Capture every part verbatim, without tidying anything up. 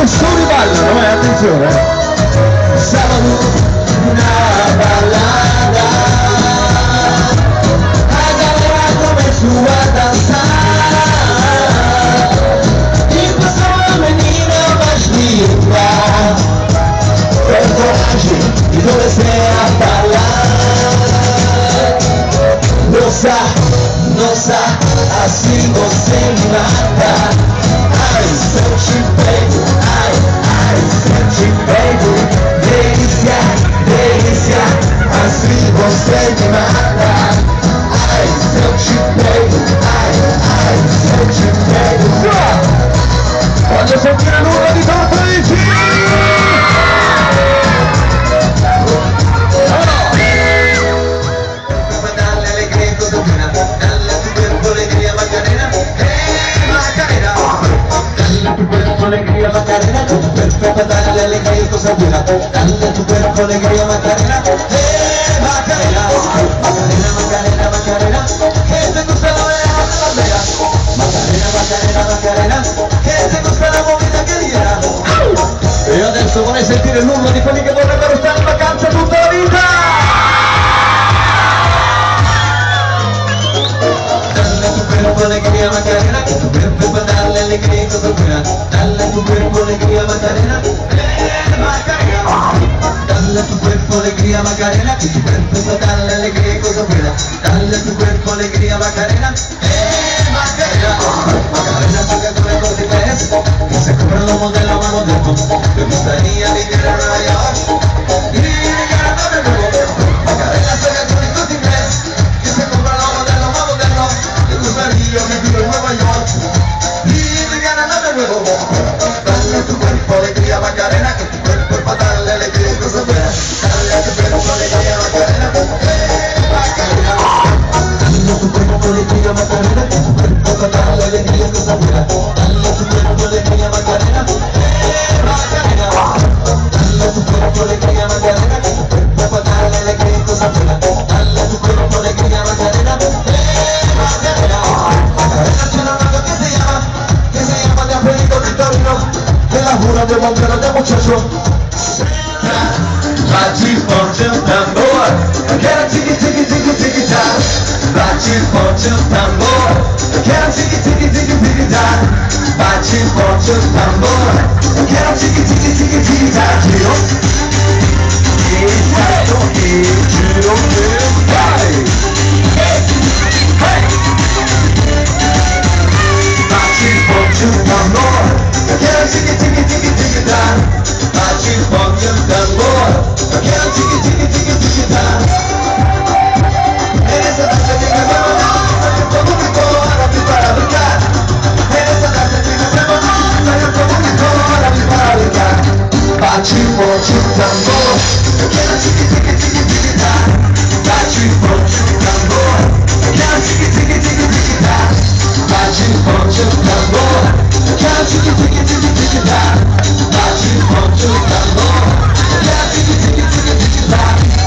Nessuno ballano, eh, attenzione. Sábado, una balada. A galera começou a dançar. E passou a menina mais linda. Com coragem e comecei a falar. Nossa, nossa, assim você me mata. Ai, se eu te pego, ai, ai, se eu te pego. Delícia, delícia, assim você me mata. Ai, se eu te pego, ai, ai, se eu te pego. Quando sentire nulla di Tortorici! Alegría Macarena, tu cuerpo para darle alegría y cosa buena. Dale tu cuerpo alegría Macarena, eh Macarena, Macarena, Macarena, Macarena, que te gusta la oreja de la vera. Macarena, Macarena, Macarena, che te gusta la movida che diera. E adesso vorrei sentire il urlo di quelli che vorrebbero stare in vacanza tutta la vita. Dale tu cuerpo alegría Macarena, que tu cuerpo para darle alegría y cosa buena. Dale tu cuerpo alegría Macarena, eh Macarena. Dale tu cuerpo alegría Macarena, que tu cuerpo para darle alegría y cosa buena. Dale tu cuerpo alegría Macarena, eh Macarena. Macarena toca con el corte inglés, que se compran los modelos más modernos. Me gustaría vivir en Nueva York y llegar a todo el mundo. Macarena toca con el corte inglés, que se compran los modelos más modernos. Me gustaría vivir en Nueva York y llegar a todo el mundo. Dale tu cuerpo alegría Macarena, que tu cuerpo es para darle alegría y cosas buenas. Dale tu cuerpo alegría Macarena, eh Macarena. Dale tu cuerpo alegría Macarena, que tu cuerpo es para darle alegría y cosas buenas. Dale tu cuerpo alegría Macarena, eh Macarena. Dale tu cuerpo alegría Macarena, que tu cuerpo es para darle alegría y cosas buenas. Dale tu cuerpo alegría Macarena, eh Macarena. Macarena tiene una cosa que se llama, que se llama de Afelito Victorino, que la jura de bombero de muchacho. Bate forte o tambor, quero tigui tigui tigui tigui tá. Bate forte o tambor, quero tigui tigui tigui tigui tá. Bate forte o tambor, quero tigui tigui tigui tigui tá. Giro, giro, giro, giro, vai. Bate forte o tambor, quero tigui tigui tigui tigui tá. Bate forte o tambor, quero tigui tigui tigui tigui tá. Nessa dança que cantamos nós, o povo ficou árabe para brincar. Nessa dança que cantamos nós, o povo ficou árabe para brincar. Bate forte o tambor, quero tigui tigui tigui tigui tá. Bate forte o tambor, quero tigui tigui tigui tigui tá. Bate forte o tambor, quero tigui tigui tigui tigui tá. Bate forte o tambor, quero tigui tigui tigui tigui tá.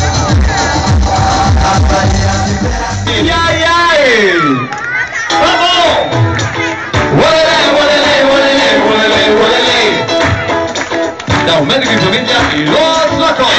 Ai, ai, ai! Vamos! Olele, olele, olele, olele, olele! Da un medico in famiglia, Los Lacos!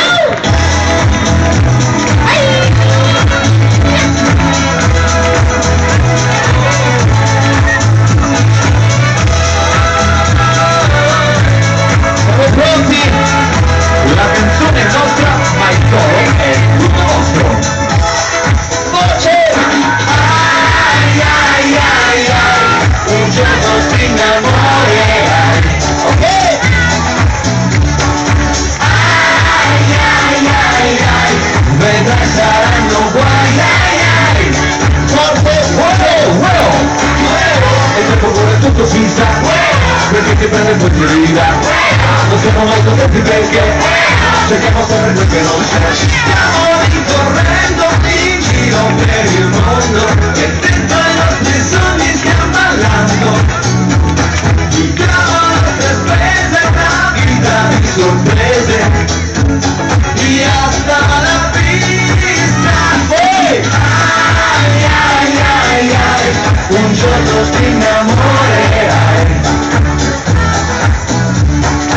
Siamo pronti? La canzone è nostra, ma il coro è tutto vostro! Voce! Ai ai ai ai, un giorno si innamorerai, ok? Ai ai ai ai, vedrai saranno guai, ai ai, forte, forte, wow, e dopo cuore tutto si sa, perché ti prende poi ti rida, non siamo mai contenti perché cerchiamo sempre quel che non c'è, stiamo rincorrendo in giro per il mondo e dentro ai nostri sogni stiamo ballando, viviamo le nostre spese, una vita di sorprese, via sta la pista, poi ai ai ai ai, un giorno ti innamorerai.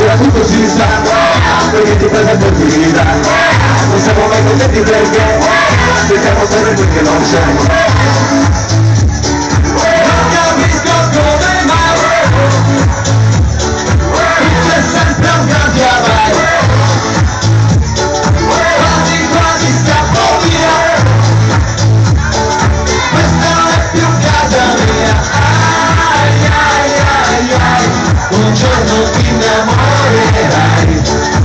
era tutto si sa, perché ti prende per vita, non siamo mai contenti perché cerchiamo sempre quel che non c'è. Non capisco come mai c'è sempre un cardiavai, quasi quasi scappo via, questa non è più casa mia. Ai ai ai ai, un giorno ti innamorerai.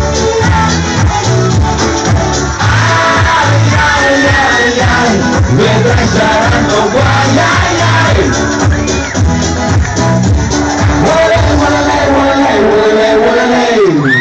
Ai ai ai ai, vedrai saranno guai. Ai ai, vuole vuole lei, vuole lei, vuole lei, vuole lei.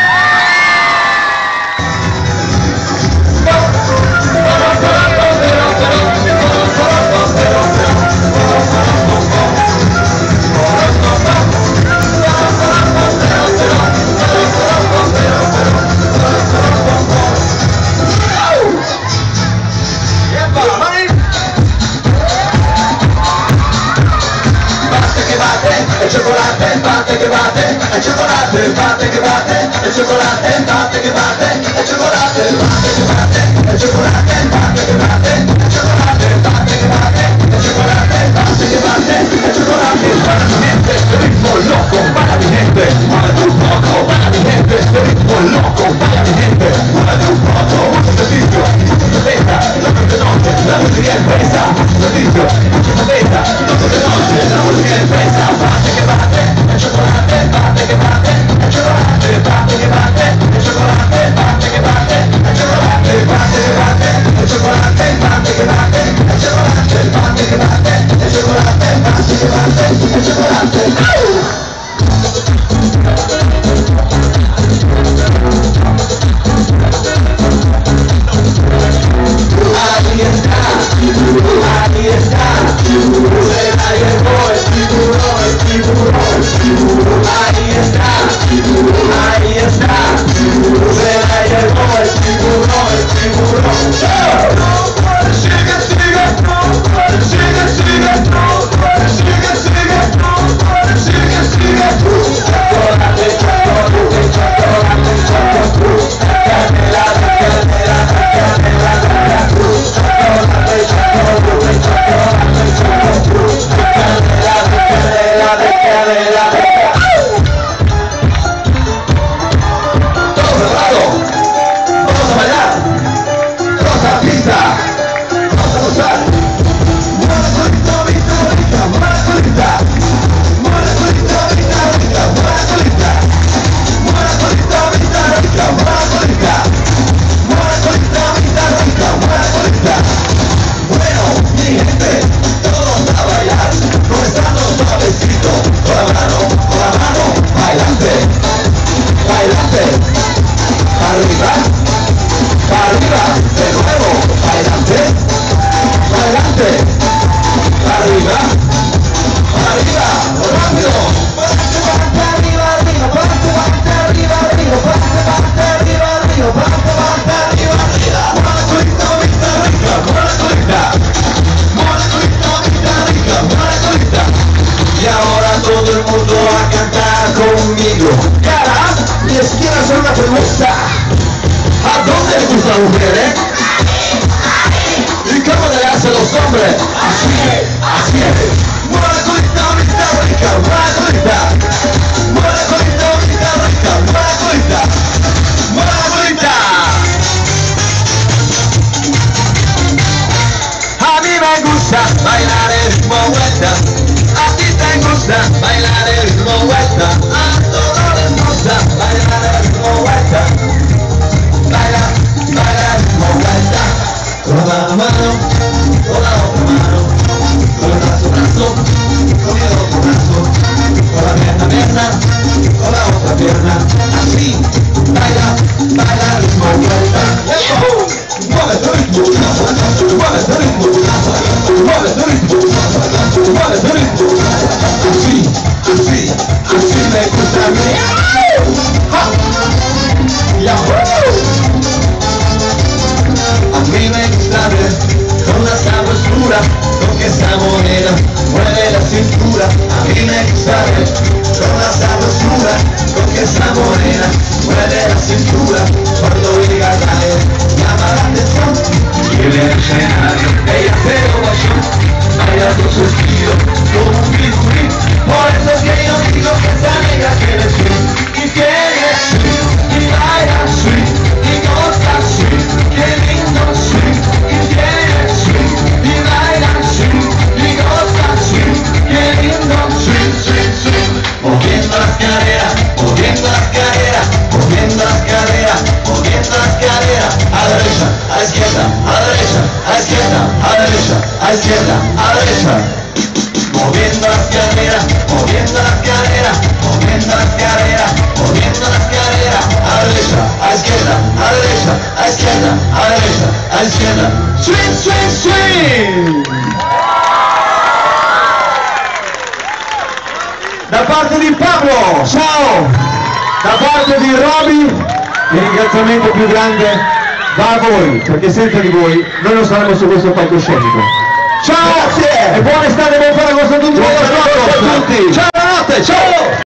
Cioccolate, batte che batte, e cioccolate, batte che batte, e cioccolate, batte che batte, e cioccolate, batte che batte, e cioccolate, batte che batte, e cioccolate, batte che batte, e cioccolate, batte che batte, e cioccolate, para mi mente, ritmo loco, para mi gente, muove un poco, para mi gente, ritmo loco, para mi gente, muove un poco, mucho servizio, mucho beta, noche de noche, la musica è presa, servizio, mucho beta, noche de noche, la musica è presa, batte che batte, e cioccolate, batte che batte, e cioccolate, batte che batte, e cioccolate, batte che batte, e cioccolate, batte che batte, e cioccolate, batte che batte, e cioccolate, batte che batte, e cioccolate, batte che batte, e cioccolate. Ahí está, ahí está, será el boy, tiburón, tiburón, ahí está, ahí está, será el boy, tiburón, tiburón. Sigue, sigue, sigue, sigue, sigue, sigue, sigue, sigue, chocolate, chocolate, chocolate, chocolate, canela, canela, canela, canela, chocolate, chocolate, chocolate, chocolate, canela, canela, canela, todo preparado, vamos a bailar, vamos a pista, vamos a gozar, mueve colita, colita, colita, mueve colita, mueve colita, colita, colita, mueve colita, mueve colita, colita, colita, mueve colita, mueve colita, colita, colita, mueve colita. Bueno, mi gente, todos a bailar, comenzando suavecito, con la mano, con la mano, bailante, bailante, arriba, arriba, de nuevo, bailante, bailante, arriba, arriba, rápido, parte, parte, arriba, arriba, parte, parte, arriba, arriba, parte, parte, arriba, arriba, parte, parte, arriba, arriba, mueve colita, colita, rica, mueve colita, mueve colita, colita, rica, mueve colita. Y ahora todo el mundo a cantar conmigo. Y ahora les quiero hacer una pregunta. ¿A dónde les gusta la mujer, eh? ¿Y cómo le hacen los hombres? Así es, así es. Mueve colita, colita, rica, mueve colita, mueve colita, colita, rica, mueve colita, mueve colita. A mí me gusta bailar el ritmo vuelta, a ti te gusta bailar el ritmo vuelta, a todos les gusta bailar el ritmo vuelta, baila, baila el ritmo vuelta, con la mano, mano, con la otra mano, con el brazo, brazo, con el otro brazo, con la pierna, pierna, con la otra pierna, así, baila, baila el ritmo vuelta. Mueve tu ritmo, mueve tu ritmo, mueve tu ritmo, mueve tu ritmo, así, así, así me gusta a mí. A mí me gusta ver con la sabrosura, con que esa morena mueve la cintura. A mí me gusta ver con la sabrosura, con que esa morena cintura, cuando llega a caer, llama la atención, viene el escenario, ella se lo guayó, bailando su estilo, como un figurín, por eso es que yo digo que esta negra tiene swing, y tiene swing, y baila swing, y goza swing, qué lindo swing, y tiene swing, y baila swing, y goza swing, qué lindo swing, swing, swing, moviendo las caderas, moviendo las caderas, moviendo las caderas, moviendo las caderas, a la derecha, a la izquierda, a la derecha, a la izquierda, a la derecha, a la izquierda, a la derecha, moviendo las caderas, moviendo las caderas, moviendo las caderas, moviendo las caderas, a la derecha, a la izquierda, a la derecha, a la izquierda, a la derecha, a la izquierda, swing, swing, swing! Da parte di Pablo, ciao! Da parte di Roby, il ringraziamento più grande va a voi, perché senza di voi noi non saremmo su questo palcoscenico. Ciao! Grazie! E buona estate, buon Ferragosto a tutti! Buon Ferragosto a tutti! Ciao, notte, ciao!